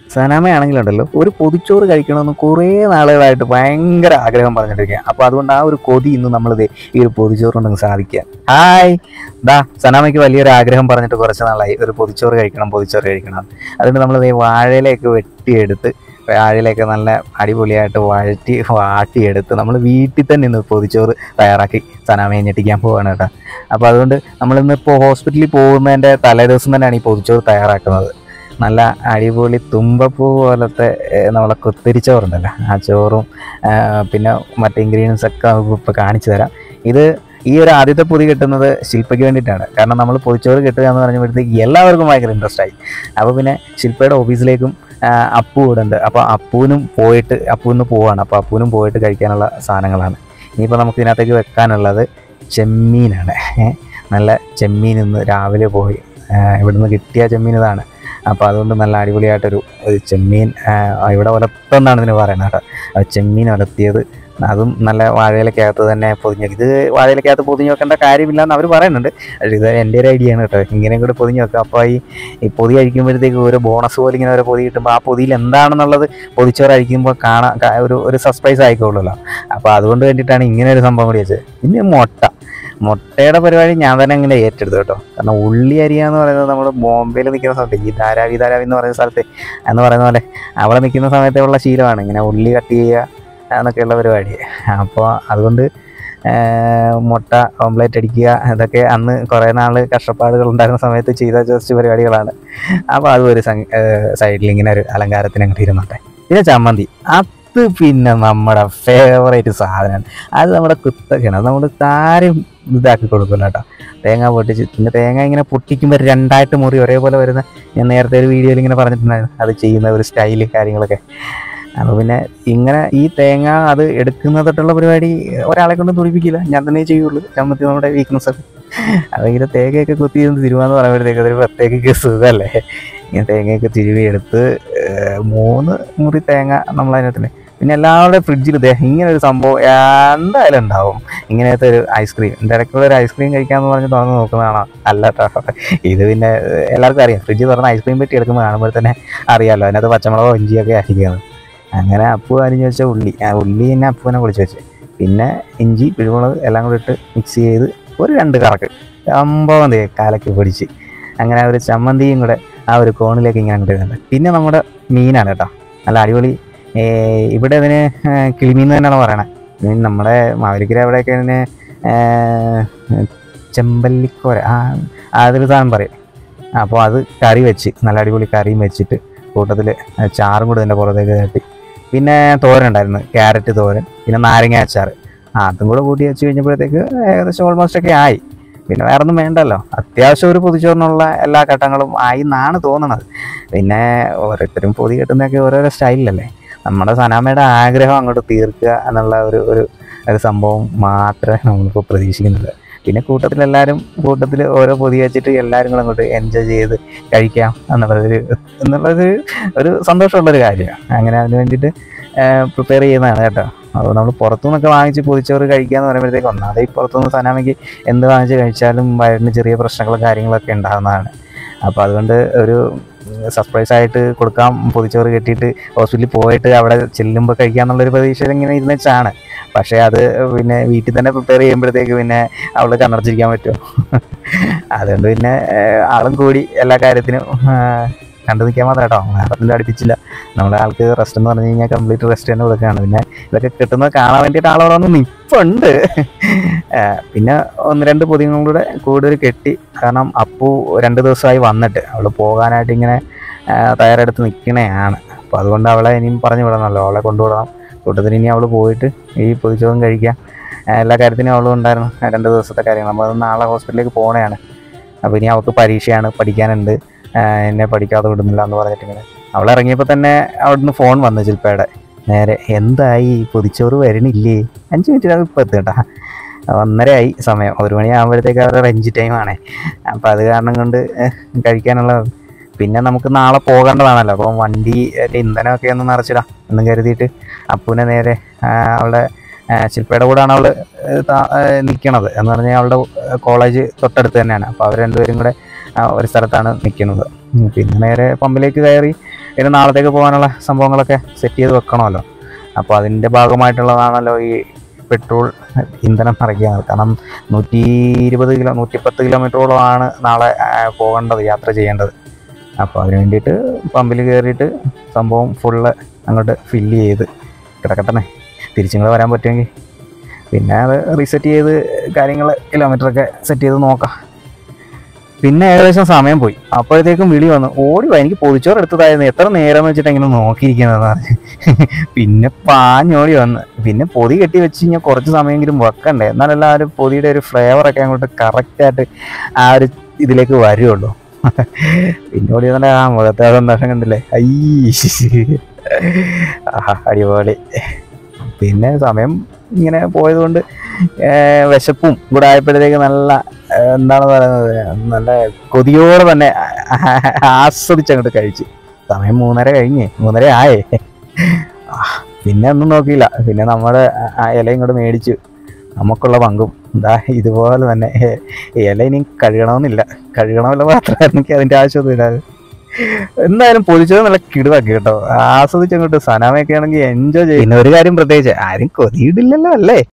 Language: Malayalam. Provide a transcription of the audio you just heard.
സനാമയാണെങ്കിലുണ്ടല്ലോ ഒരു പൊതിച്ചോറ് കഴിക്കണമെന്ന് കുറേ നാളുകളായിട്ട് ഭയങ്കര ആഗ്രഹം പറഞ്ഞിട്ടിരിക്കുക. അപ്പോൾ അതുകൊണ്ട് ആ ഒരു കൊതി ഇന്ന് നമ്മളിത് ഈ ഒരു പൊതിച്ചോറുണ്ടെങ്കിൽ സാധിക്കുക. ഹായ്, സനാമയ്ക്ക് വലിയൊരു ആഗ്രഹം പറഞ്ഞിട്ട് കുറച്ച് നാളായി ഒരു പൊതിച്ചോറ് കഴിക്കണം അതുകൊണ്ട് നമ്മളിത് വാഴയിലയൊക്കെ വെട്ടിയെടുത്ത് വാഴയിലൊക്കെ നല്ല അടിപൊളിയായിട്ട് വാട്ടിയെടുത്ത് നമ്മൾ വീട്ടിൽ തന്നെ ഇന്ന് പൊതിച്ചോറ് തയ്യാറാക്കി സനാമയെ ഞെട്ടിക്കാൻ പോവുകയാണ് കേട്ടോ. അപ്പോൾ അതുകൊണ്ട് നമ്മളിന്നിപ്പോൾ ഹോസ്പിറ്റലിൽ പോകുന്നതിൻ്റെ തലേദിവസം തന്നെയാണ് ഈ പൊതിച്ചോറ് തയ്യാറാക്കുന്നത്. നല്ല അടിപൊളി തുമ്പപ്പൂ പോലത്തെ നമ്മളെ കുത്തിരിച്ചോറുണ്ടല്ലോ, ആ ചോറും പിന്നെ മറ്റേ ഇൻഗ്രീഡിയൻസ് ഒക്കെ ഇപ്പോൾ കാണിച്ചു തരാം. ഈ ഒരു ആദ്യത്തെ പൊതി കിട്ടുന്നത് ശില്പയ്ക്ക് വേണ്ടിയിട്ടാണ്. കാരണം നമ്മൾ പൊതിച്ചോറ് കിട്ടുക എന്ന് പറഞ്ഞപ്പോഴത്തേക്ക് എല്ലാവർക്കും ഭയങ്കര ഇൻട്രസ്റ്റ് ആയി. അപ്പോൾ പിന്നെ ശില്പയുടെ ഓഫീസിലേക്കും അപ്പു ഇവിടെ ഉണ്ട്. അപ്പോൾ അപ്പൂന്ന് പോവാണ്. അപ്പോൾ അപ്പൂനും പോയിട്ട് കഴിക്കാനുള്ള സാധനങ്ങളാണ്. ഇനിയിപ്പോൾ നമുക്ക് ഇതിനകത്തേക്ക് വെക്കാനുള്ളത് ചെമ്മീനാണ്. നല്ല ചെമ്മീൻ ഇന്ന് രാവിലെ പോയി ഇവിടുന്ന് കിട്ടിയ ചെമ്മീൻ ഇതാണ്. അപ്പോൾ അതുകൊണ്ട് നല്ല അടിപൊളിയായിട്ടൊരു ചെമ്മീൻ ഇവിടെ ഉലത്തെന്നാണ് ഇതിന് പറയുന്നത് കേട്ടോ. ചെമ്മീൻ ഉലത്തിയത്, അതും നല്ല വാഴയിലക്കകത്ത് തന്നെ പൊതിഞ്ഞു. ഇത് വാഴയിലക്കകത്ത് പൊതിഞ്ഞ് വെക്കേണ്ട കാര്യമില്ല എന്ന് അവർ പറയുന്നുണ്ട്. ഇത് എൻ്റെ ഒരു ഐഡിയ ആണ് കേട്ടോ. ഇങ്ങനെയും കൂടെ പൊതിഞ്ഞ് വെക്കുക. അപ്പോൾ ഈ പൊതി കഴിക്കുമ്പോഴത്തേക്ക് ഒരു ബോണസ് പോലെ ഇങ്ങനെ ഒരു പൊതി കിട്ടുമ്പോൾ ആ പൊതിയിൽ എന്താണെന്നുള്ളത് പൊതിച്ചോറ് കഴിക്കുമ്പോൾ ഒരു സർപ്രൈസ് ആയിക്കോളൂല്ലോ. അപ്പോൾ അതുകൊണ്ട് വേണ്ടിയിട്ടാണ് ഇങ്ങനെ ഒരു സംഭവം കൂടി വെച്ചത്. പിന്നെ മുട്ടയുടെ പരിപാടി ഞാൻ തന്നെ അങ്ങനെ ഏറ്റെടുത്തു കേട്ടോ. കാരണം ഉള്ളി അരിയാന്ന് പറയുന്നത് നമ്മൾ ബോംബെയിൽ നിൽക്കുന്ന സമയത്ത് ഈ ധാരാവി എന്ന് പറയുന്ന സ്ഥലത്ത് എന്ന് പറയുന്ന പോലെ അവിടെ നിൽക്കുന്ന സമയത്തുള്ള ശീലമാണ് ഇങ്ങനെ ഉള്ളി കട്ട് ചെയ്യുക എന്നൊക്കെയുള്ള പരിപാടി. അപ്പോൾ അതുകൊണ്ട് മുട്ട ഓംലേറ്റ് അടിക്കുക ഇതൊക്കെ അന്ന് കുറേ നാൾ കഷ്ടപ്പാടുകൾ ഉണ്ടായിരുന്ന സമയത്ത് ചെയ്ത ജസ്റ്റ് പരിപാടികളാണ്. അപ്പോൾ അതും ഒരു സൈഡിൽ ഇങ്ങനെ ഒരു അലങ്കാരത്തിന് അങ്ങോട്ട് ഇരുന്നോട്ടെ. പിന്നെ ചമ്മന്തി, അത് പിന്നെ നമ്മുടെ ഫേവറേറ്റ് സാധനമാണ്. അത് നമ്മുടെ കുത്തൊക്കെയാണ്. അത് നമ്മൾ താരം ഇതാക്കി കൊടുക്കില്ല കേട്ടോ. തേങ്ങ പൊട്ടിച്ച് പിന്നെ തേങ്ങ ഇങ്ങനെ പൊട്ടിക്കുമ്പോൾ രണ്ടായിട്ട് മുറി ഒരേപോലെ വരുന്ന, ഞാൻ നേരത്തെ ഒരു വീഡിയോയിൽ ഇങ്ങനെ പറഞ്ഞിട്ടുണ്ടായിരുന്നു അത് ചെയ്യുന്ന ഒരു സ്റ്റൈല് കാര്യങ്ങളൊക്കെ. അപ്പോൾ പിന്നെ ഇങ്ങനെ ഈ തേങ്ങ അത് എടുക്കുന്നതൊട്ടുള്ള പരിപാടി ഒരാളെ കൊണ്ട് തുടിപ്പിക്കില്ല, ഞാൻ തന്നെ ചെയ്യുള്ളൂ. ചമ്മന്തി നമ്മുടെ വീക്ക്നെസ് ഒക്കെ. അതെങ്കിൽ തേങ്ങയൊക്കെ കുത്തി തിരുവാന്ന് പറയുമ്പോഴത്തേക്ക് അതൊരു പ്രത്യേക സുഖമല്ലേ. ഇങ്ങനെ തേങ്ങയൊക്കെ തിരുവി എടുത്ത് 3 മുറി തേങ്ങ നമ്മളതിനകത്തിന്. പിന്നെ എല്ലാവരുടെയും ഫ്രിഡ്ജിൽ ഇങ്ങനെ ഒരു സംഭവം എന്തായാലും ഉണ്ടാവും. ഇങ്ങനത്തെ ഒരു ഐസ്ക്രീം, എൻ്റെ ഇടയ്ക്കുള്ള ഒരു ഐസ്ക്രീം കഴിക്കാമെന്ന് പറഞ്ഞ് തുറന്ന് നോക്കുന്നതാണോ? അല്ല കേട്ടോ. ഇത് പിന്നെ എല്ലാവർക്കും അറിയാം. ഫ്രിഡ്ജിൽ തുറന്ന് ഐസ്ക്രീം പെട്ടി എടുക്കുമ്പോൾ കാണുമ്പോൾ തന്നെ അറിയാമല്ലോ അതിനകത്ത് പച്ചമുളകോ ഇഞ്ചിയൊക്കെ ആയിരിക്കുന്നത്. അങ്ങനെ അപ്പു അരിഞ്ഞ് വെച്ച ഉള്ളി തന്നെ അപ്പുവിനെ പൊളിച്ച് വെച്ച്, പിന്നെ ഇഞ്ചി കുരുമുളക് എല്ലാം കൂടി ഇട്ട് മിക്സ് ചെയ്ത് ഒരു 2 കറക്ക് സംഭവം കാലക്ക് പൊടിച്ച് അങ്ങനെ ഒരു ചമ്മന്തിയും കൂടെ ആ ഒരു കോണിലേക്ക് ഇങ്ങനെ അങ്ങോട്ട് വരുന്നുണ്ട്. പിന്നെ നമ്മുടെ മീനാണ് കേട്ടോ. നല്ല അടിപൊളി. ഇവിടെ അതിന് കിളിമീൻ തന്നെയാണ് പറയണത്. മീൻ നമ്മുടെ മാവേലിക്കര അവിടെയൊക്കെ അതിന് ചെമ്പല്ലിക്കോര അതൊരു സാധനം പറയും. അപ്പോൾ അത് കറി വെച്ച് നല്ല അടിപൊളി കറിയും വെച്ചിട്ട് കൂട്ടത്തിൽ ചാറും കൂടെ ഇതിൻ്റെ പുറത്തേക്ക് തട്ടി. പിന്നെ തോരൻ ഉണ്ടായിരുന്നു, ക്യാരറ്റ് തോരൻ, പിന്നെ നാരങ്ങ അച്ചാർ. അതും കൂടെ കൂട്ടി വെച്ച് കഴിഞ്ഞപ്പോഴത്തേക്ക് ഏകദേശം ഓൾമോസ്റ്റ് ഒക്കെ ആയി. പിന്നെ വേറെ ഒന്നും വേണ്ടല്ലോ. അത്യാവശ്യം ഒരു പൊതിച്ചോറിനുള്ള എല്ലാ ഘട്ടങ്ങളും ആയി എന്നാണ് തോന്നുന്നത്. പിന്നെ ഓരോരുത്തരും പൊതി കെട്ടുന്നതൊക്കെ ഓരോരോ സ്റ്റൈലിലല്ലേ. നമ്മുടെ സനാമയുടെ ആഗ്രഹം അങ്ങോട്ട് തീർക്കുക എന്നുള്ള ഒരു സംഭവം മാത്രമേ നമ്മളിപ്പോൾ പ്രതീക്ഷിക്കുന്നുള്ളൂ. പിന്നെ കൂട്ടത്തിൽ ഓരോ പൊതി വെച്ചിട്ട് എല്ലാവരും കൂടെ അങ്ങോട്ട് എൻജോയ് ചെയ്ത് കഴിക്കാം എന്നുള്ളത് ഒരു സന്തോഷമുള്ളൊരു കാര്യമാണ്. അങ്ങനെ അതിന് വേണ്ടിയിട്ട് പ്രിപ്പയർ ചെയ്യുന്നതാണ് കേട്ടോ. അപ്പോൾ നമ്മൾ പുറത്തുനിന്നൊക്കെ വാങ്ങിച്ച് പൊതിച്ചോറ് കഴിക്കുക എന്ന് പറയുമ്പോഴത്തേക്ക് ഒന്നാമത് ഈ പുറത്തുനിന്ന് സനാമയ്ക്ക് എന്ത് വാങ്ങിച്ച് കഴിച്ചാലും വയറിന് ചെറിയ പ്രശ്നങ്ങളും കാര്യങ്ങളൊക്കെ ഉണ്ടാകുന്നതാണ്. അപ്പോൾ അതുകൊണ്ട് ഒരു സർപ്രൈസ് ആയിട്ട് കൊടുക്കാം, പൊതിച്ചോറ് കെട്ടിയിട്ട് ഹോസ്പിറ്റലിൽ പോയിട്ട് അവിടെ ചെല്ലുമ്പോൾ കഴിക്കുക എന്നുള്ളൊരു പ്രതീക്ഷയിൽ ഇങ്ങനെ ഇരുന്ന് വെച്ചാണ്. പക്ഷേ അത് പിന്നെ വീട്ടിൽ തന്നെ പ്രിപ്പയർ ചെയ്യുമ്പോഴത്തേക്ക് പിന്നെ അവൾ കണ്ണടച്ചിരിക്കാൻ പറ്റുമോ? അതുകൊണ്ട് പിന്നെ ആളും കൂടി എല്ലാ കാര്യത്തിനും കണ്ടു നിൽക്കാൻ മാത്രം കേട്ടോ. വേറെ അടുപ്പിച്ചില്ല. നമ്മുടെ ആൾക്ക് റെസ്റ്റ് എന്ന് പറഞ്ഞു കഴിഞ്ഞാൽ കംപ്ലീറ്റ് റെസ്റ്റ് തന്നെ കൊടുക്കുകയാണ്. പിന്നെ ഇതൊക്കെ കിട്ടുന്നത് കാണാൻ വേണ്ടിയിട്ട് ആളവിടെ വന്ന് നിൽപ്പുണ്ട്. പിന്നെ 1-2 പൊതികളുടെ കൂടുതൽ കെട്ടി. കാരണം അപ്പു 2 ദിവസമായി വന്നിട്ട് അവൾ പോകാനായിട്ട് ഇങ്ങനെ തയ്യാറെടുത്ത് നിൽക്കണയാണ്. അപ്പോൾ അതുകൊണ്ട് അവളെ ഇനിയും പറഞ്ഞു വിടണമല്ലോ, അവളെ കൊണ്ടുവിടണം. കൂട്ടത്തിൽ ഇനി അവൾ പോയിട്ട് ഈ പൊതിച്ചോറും കഴിക്കാം. എല്ലാ കാര്യത്തിനും അവളും ഉണ്ടായിരുന്നു. 2 ദിവസത്തെ കാര്യങ്ങൾ. നമ്മൾ നാളെ ഹോസ്പിറ്റലിലേക്ക് പോകണതാണ്. അപ്പോൾ ഇനി അവൾക്ക് പരീക്ഷയാണ്, പഠിക്കാനുണ്ട്, എന്നെ പഠിക്കാതെ വിടുന്നില്ല എന്ന് പറഞ്ഞിട്ടിങ്ങനെ അവളിറങ്ങിയപ്പോൾ തന്നെ അവിടുന്ന് ഫോൺ വന്നു ശില്പയുടെ. നേരെ എന്തായി പൊതിച്ചോറ് വരണില്ലേ? 5 മിനിറ്റിനകം ഇപ്പോൾ എത്തും കേട്ടോ. 1:30 ആയി സമയം. 1 മണിയാകുമ്പോഴത്തേക്ക് അവരുടെ ലഞ്ച് ടൈമാണ്. അപ്പോൾ അത് കാരണം കൊണ്ട് കഴിക്കാനുള്ള. പിന്നെ നമുക്ക് നാളെ പോകേണ്ടതാണല്ലോ. അപ്പം വണ്ടി ഇന്ധനമൊക്കെ ഒന്ന് നിറച്ചിടാം എന്നും കരുതിയിട്ട് അപ്പൂനെ നേരെ അവളുടെ ശില്പയുടെ കൂടെയാണ് അവൾ നിൽക്കണത്. എന്ന് പറഞ്ഞാൽ അവളുടെ കോളേജ് തൊട്ടടുത്ത് തന്നെയാണ്. അപ്പോൾ അവർ രണ്ടുപേരും കൂടെ ഒരു സ്ഥലത്താണ് നിൽക്കുന്നത്. പിന്നെ നേരെ പമ്പിലേക്ക് കയറി പിന്നെ നാളത്തേക്ക് പോകാനുള്ള സംഭവങ്ങളൊക്കെ സെറ്റ് ചെയ്ത് വെക്കണമല്ലോ. അപ്പോൾ അതിൻ്റെ ഭാഗമായിട്ടുള്ളതാണല്ലോ ഈ പെട്രോൾ ഇന്ധനം നിറയ്ക്കുക. കാരണം 110 കിലോമീറ്ററോളമാണ് നാളെ പോകേണ്ടത്, യാത്ര ചെയ്യേണ്ടത്. അപ്പോൾ അതിന് വേണ്ടിയിട്ട് പമ്പിൽ കയറിയിട്ട് സംഭവം ഫുള്ള് അങ്ങോട്ട് ഫില്ല് ചെയ്ത് കിടക്കട്ടെ. തിരിച്ചിങ്ങോട്ട് വരാൻ പറ്റുമെങ്കിൽ പിന്നെ അത് റീസെറ്റ് ചെയ്ത് കിലോമീറ്ററൊക്കെ സെറ്റ് ചെയ്ത് നോക്കാം. പിന്നെ ഏകദേശം സമയം പോയി. അപ്പോഴത്തേക്കും വിളി വന്നു, ഓടി വാ, എനിക്ക് പൊതിച്ചോറ് എടുത്തതായിരുന്നു, എത്ര നേരം എന്ന് വെച്ചിട്ട് ഇങ്ങനെ നോക്കിയിരിക്കുന്നതെന്ന് പറഞ്ഞ്. പിന്നെ പാഞ്ഞോടി വന്ന്. പിന്നെ പൊതി കെട്ടി വെച്ച് കഴിഞ്ഞാൽ കുറച്ച് സമയമെങ്കിലും വെക്കണ്ടേ, എന്നാലല്ല ആ ഒരു പൊതിയുടെ ഒരു ഫ്ലേവറൊക്കെ അങ്ങോട്ട് കറക്റ്റായിട്ട് ആ ഒരു ഇതിലേക്ക് വരുള്ളൂ. പിന്നെ ഓടി വന്നിട്ട് ആ മുഖത്തെ സന്തോഷം കണ്ടില്ലേ, അടിപൊളി. പിന്നെ സമയം ഇങ്ങനെ പോയതുകൊണ്ട് വിശപ്പും കൂടെ ആയപ്പോഴത്തേക്ക് നല്ല എന്താണ് പറയുന്നത്, നല്ല കൊതിയോടെ തന്നെ ആസ്വദിച്ചങ്ങോട്ട് കഴിച്ച്. സമയം 3:30 കഴിഞ്ഞ്, 3:30 ആയേ. പിന്നെ ഒന്നും നോക്കിയില്ല. പിന്നെ നമ്മുടെ ആ ഇല ഇങ്ങോട്ട് മേടിച്ചു, നമുക്കുള്ള പങ്കും എന്താ ഇതുപോലെ തന്നെ. ഇല ഇനി കഴുകണമല്ല മാത്രമായിരുന്നെങ്കിൽ അതിൻ്റെ ആവശ്യമൊന്നുമില്ല. എന്തായാലും പൊതിച്ചത് നല്ല കിടുവാക്കി കേട്ടോ, ആസ്വദിച്ചങ്ങോട്ട്. സനാമയൊക്കെ ആണെങ്കിൽ എൻജോയ് ചെയ്യും. പിന്നെ ഒരു കാര്യം പ്രത്യേകിച്ച്, ആരും കൊതിയിടില്ലല്ലോ അല്ലേ.